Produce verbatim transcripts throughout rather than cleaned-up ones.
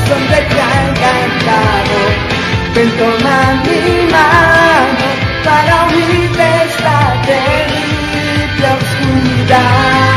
corazón te ha encantado. Ven, toma mi mano para huir de esta terrible oscuridad.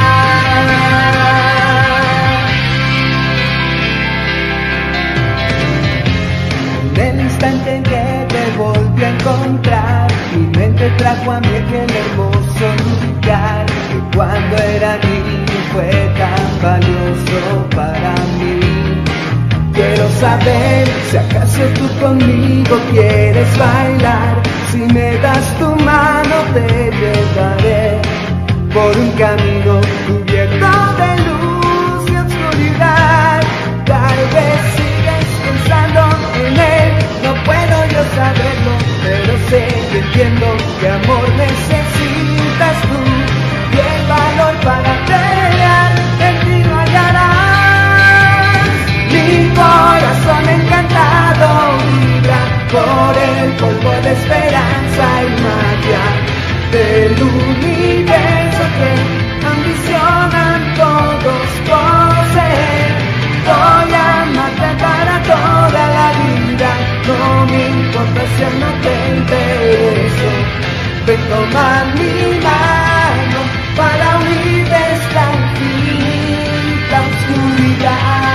En el instante en que te volví a encontrar, mi mente trajo a mí aquel hermoso lugar que cuando era niño fue tan valioso para mí. Quiero saber si acaso tú conmigo quieres bailar. Si me das tu mano te llevaré por un camino cubierto de luz y oscuridad. Tal vez sigues pensando en él, no puedo yo saberlo, pero sé que entiendo que amor necesitas tú y el valor para pelear en ti lo hallarás. Mi corazón encantado vibra por el polvo de esperanza y magia del universo que ambicionan todos poseer. Voy a amarte para toda la vida, no me importa si aún no te intereso. Ven, toma mi mano para huir de esta infinita oscuridad.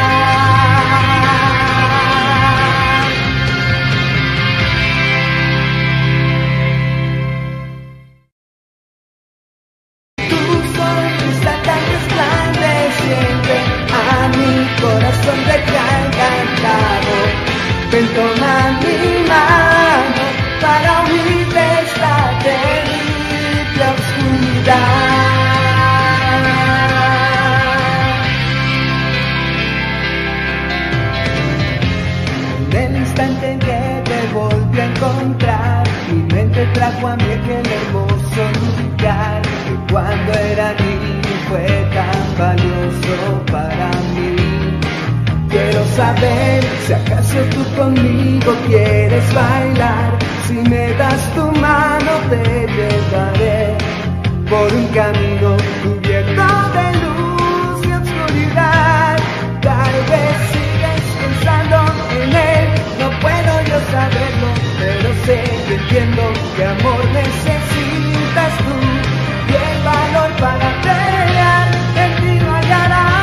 Corazón te ha encantado. Ven, toma mi mano para huir de esta terrible oscuridad. En el instante en que te volví a encontrar, mi mente trajo a mí aquel hermoso lugar que cuando era niño fue tan valioso para mí. Quiero saber si acaso tú conmigo quieres bailar. Si me das tu mano te llevaré por un camino cubierto de luz y oscuridad. Tal vez sigues pensando en él, no puedo yo saberlo, pero sé que entiendo que amor necesitas tú y el valor para pelear en ti lo hallarás.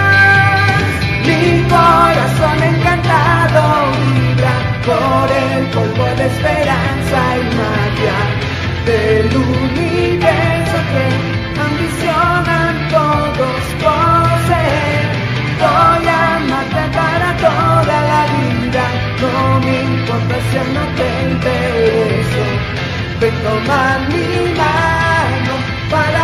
Mi corazón encantado vibra por el polvo de esperanza y magia del universo que ambicionan todos poseer. Voy a amarte para toda la vida, no me importa si aún no te intereso. Ven, toma mi mano para